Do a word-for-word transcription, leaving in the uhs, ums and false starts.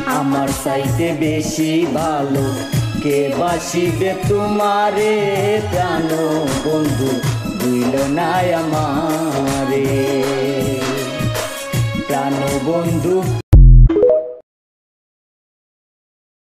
আমার চাইতে বেশি ভালো কে বাসিবে তোমারে প্রাণ বন্ধু ভুইল না আমারে প্রাণ বন্ধু।